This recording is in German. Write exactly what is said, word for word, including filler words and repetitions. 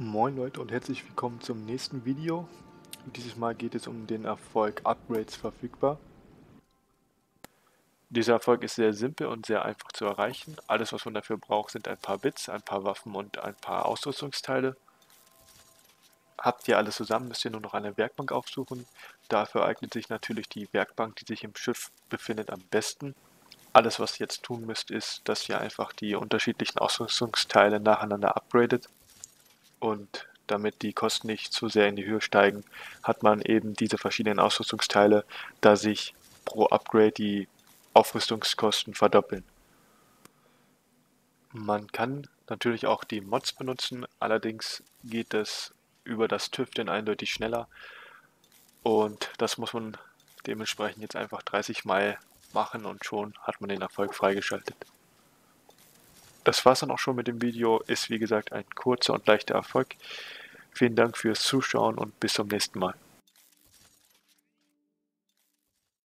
Moin Leute und herzlich willkommen zum nächsten Video. Dieses Mal geht es um den Erfolg Upgrades verfügbar. Dieser Erfolg ist sehr simpel und sehr einfach zu erreichen. Alles, was man dafür braucht, sind ein paar Bits, ein paar Waffen und ein paar Ausrüstungsteile. Habt ihr alles zusammen, müsst ihr nur noch eine Werkbank aufsuchen. Dafür eignet sich natürlich die Werkbank, die sich im Schiff befindet, am besten. Alles, was ihr jetzt tun müsst, ist, dass ihr einfach die unterschiedlichen Ausrüstungsteile nacheinander upgradet. Und damit die Kosten nicht zu sehr in die Höhe steigen, hat man eben diese verschiedenen Ausrüstungsteile, da sich pro Upgrade die Aufrüstungskosten verdoppeln. Man kann natürlich auch die Mods benutzen, allerdings geht es über das Tüfteln eindeutig schneller und das muss man dementsprechend jetzt einfach dreißig Mal machen und schon hat man den Erfolg freigeschaltet. Das war's dann auch schon mit dem Video, ist wie gesagt ein kurzer und leichter Erfolg. Vielen Dank fürs Zuschauen und bis zum nächsten Mal.